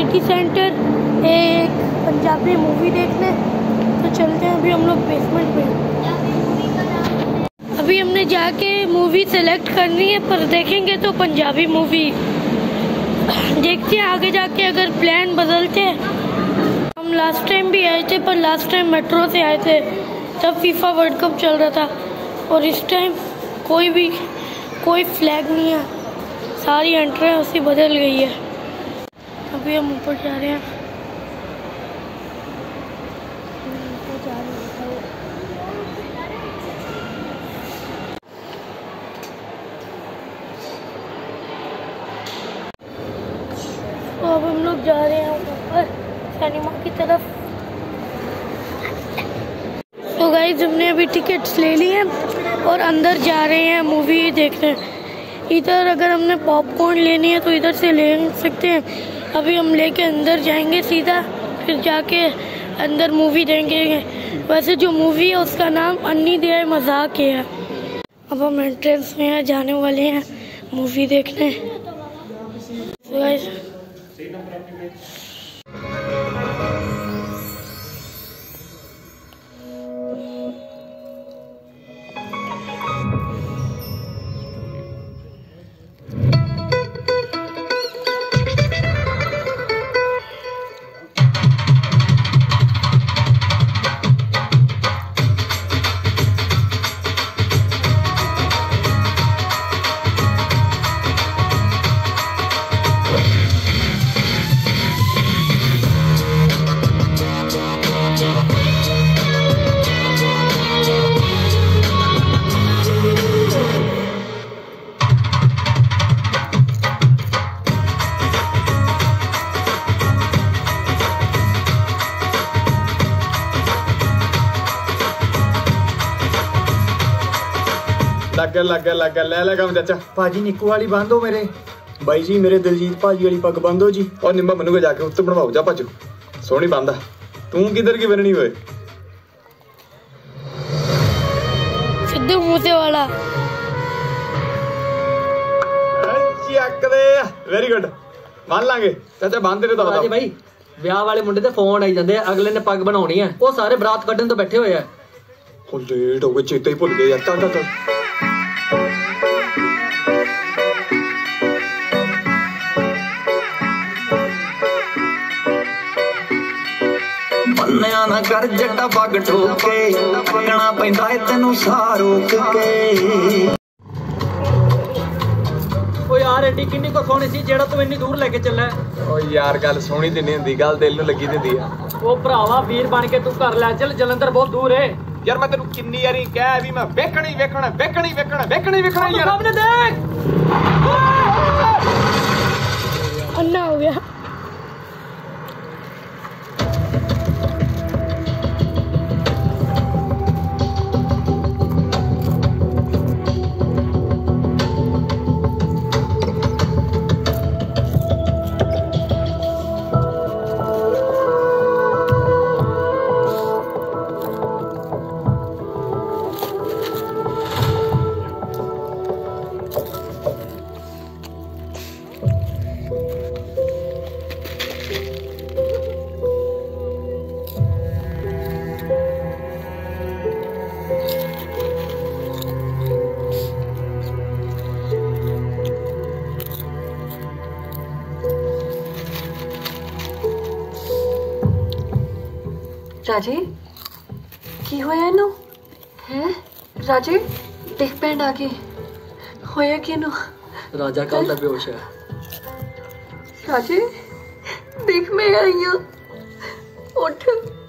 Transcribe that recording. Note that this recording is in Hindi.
सिटी सेंटर एक पंजाबी मूवी देखने। तो चलते हैं, अभी हम लोग बेसमेंट में। अभी हमने जाके मूवी सेलेक्ट करनी है, पर देखेंगे तो पंजाबी मूवी। देखते हैं आगे जाके अगर प्लान बदलते हैं। हम लास्ट टाइम भी आए थे, पर लास्ट टाइम मेट्रो से आए थे, तब फीफा वर्ल्ड कप चल रहा था। और इस टाइम कोई फ्लैग नहीं है, सारी एंट्री उसकी बदल गई है। अभी हम ऊपर जा रहे हैं। तो अब हम लोग जा रहे हैं ऊपर सिनेमा की तरफ। तो गाइस हमने अभी टिकट्स ले ली हैं और अंदर जा रहे हैं मूवी देखने। इधर अगर हमने पॉपकॉर्न लेनी है तो इधर से ले सकते हैं। अभी हम लेके अंदर जाएंगे सीधा, फिर जाके अंदर मूवी देखेंगे। वैसे जो मूवी है उसका नाम अन्नी दे मजाक है। अब हम एंट्रेंस में जाने वाले हैं मूवी देखने। तो गाइस लग ले काम चाचा। भाजी निक्कू वाली बांधो मेरे बाई जी, मेरे दिलजीत भाजी वाली पग बांधो जी। और निम्बा मनु को जाके उत्ते बनवाओ जा भाजो, सोहनी बांधा। तू किधर की बननी हुए सिद्धू मूसे वाला वेरी गुड, मान लांगे चाचा। बांध दे तो भाई ਵਿਆਹ ਵਾਲੇ ਮੁੰਡੇ ਤੇ ਫੋਨ ਆਈ ਜਾਂਦੇ ਆ, ਅਗਲੇ ਨੇ ਪੱਗ ਬਣਾਉਣੀ ਹੈ, ਉਹ ਸਾਰੇ ਬਰਾਤ ਕੱਢਣ ਤੋਂ ਬੈਠੇ ਹੋਏ ਆ। ਉਹ ਲੇਟ ਹੋ ਗਏ, ਚੇਤੇ ਹੀ ਭੁੱਲ ਗਏ ਯਾਰ। ਚੱਲ ਮੰਨਿਆ ਨਾ ਕਰ ਜੱਟਾ ਪੱਗ ਠੋਕ ਕੇ, ਲੱਗਣਾ ਪੈਂਦਾ ਏ ਤੈਨੂੰ ਸਾਹ ਰੋਕ ਕੇ। ਓ ਯਾਰ ਐਡੀ ਕਿੰਨੀ ਕੋ ਸੋਹਣੀ ਸੀ ਜਿਹੜਾ ਤੂੰ ਇੰਨੀ ਦੂਰ ਲੈ ਕੇ ਚੱਲਾ। ਓ ਯਾਰ ਗੱਲ ਸੋਹਣੀ ਤੇ ਨਹੀਂ ਹੁੰਦੀ, ਗੱਲ ਦਿਲ ਨੂੰ ਲੱਗੀ ਦਿੰਦੀ ਆ। ਉਹ ਭਰਾਵਾ ਵੀਰ ਬਣ ਕੇ ਤੂੰ ਘਰ ਲੈ ਚੱਲ, ਜਲੰਧਰ ਬਹੁਤ ਦੂਰ ਏ। ਯਾਰ ਮੈਂ ਤੈਨੂੰ ਕਿੰਨੀ ਵਾਰੀ ਕਹਿ ਵੀ ਮੈਂ ਵੇਖਣਾ ਯਾਰ। ਸਾਹਮਣੇ ਦੇਖ, अन्ना हो गया। राजे की होया इनू है? राजे देख भैन आ गई, होया कि इनू? राजा कल दा बेहोश है। राजे देख मैं आई हूं, उठ।